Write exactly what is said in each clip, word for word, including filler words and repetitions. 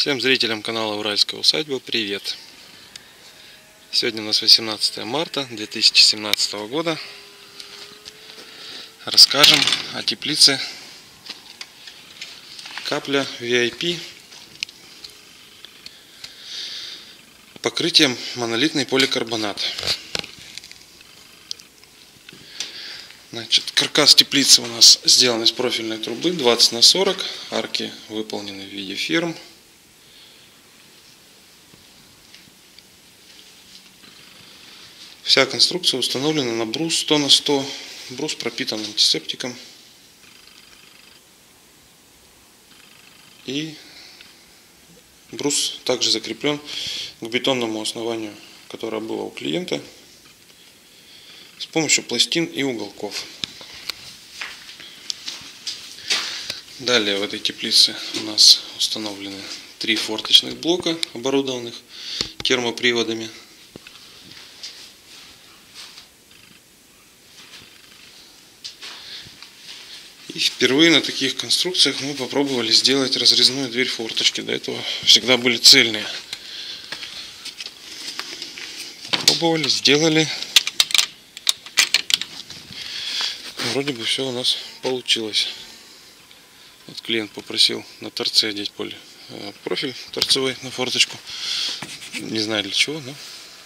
Всем зрителям канала Уральская усадьба привет! Сегодня у нас восемнадцатое марта две тысячи семнадцатого года. Расскажем о теплице Капля ви ай пи. Покрытием монолитный поликарбонат. Значит, каркас теплицы у нас сделан из профильной трубы двадцать на сорок. Арки выполнены в виде фирм. Вся конструкция установлена на брус сто на сто. Брус пропитан антисептиком. И брус также закреплен к бетонному основанию, которое было у клиента, с помощью пластин и уголков. Далее в этой теплице у нас установлены три форточных блока, оборудованных термоприводами. И впервые на таких конструкциях мы попробовали сделать разрезную дверь форточки. До этого всегда были цельные. Попробовали, сделали. Вроде бы все у нас получилось. Вот клиент попросил на торце одеть поле, профиль торцевой на форточку. Не знаю для чего, но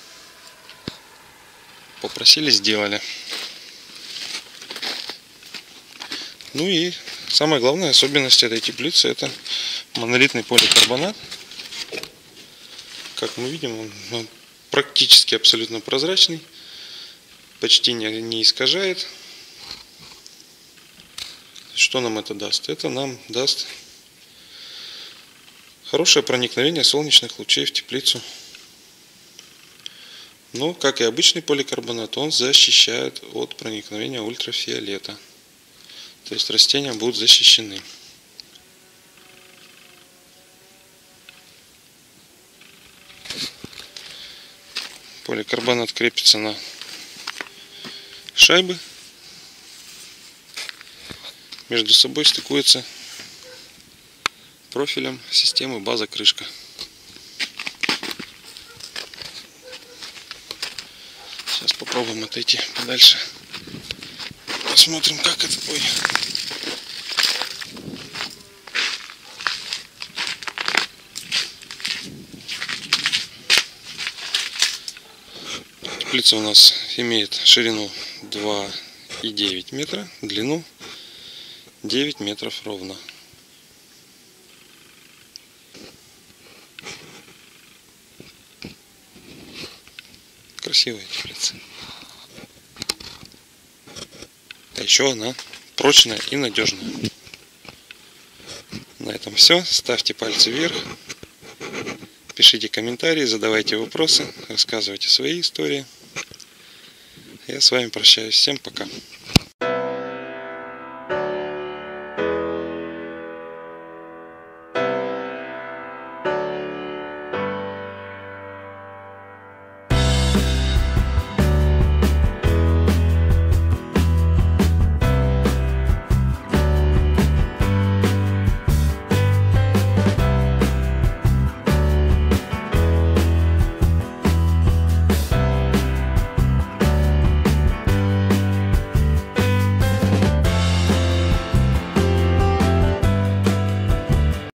попросили, сделали. Ну и самая главная особенность этой теплицы — это монолитный поликарбонат. Как мы видим, он практически абсолютно прозрачный, почти не, не искажает. Что нам это даст? Это нам даст хорошее проникновение солнечных лучей в теплицу. Но, как и обычный поликарбонат, он защищает от проникновения ультрафиолета. То есть растения будут защищены. Поликарбонат крепится на шайбы. Между собой стыкуется профилем системы база-крышка. Сейчас попробуем отойти подальше. Посмотрим, как это будет. Теплица у нас имеет ширину два и девять метра, длину девять метров ровно. Красивая теплица. А еще она прочная и надежная. На этом все. Ставьте пальцы вверх. Пишите комментарии, задавайте вопросы, рассказывайте свои истории. Я с вами прощаюсь. Всем пока.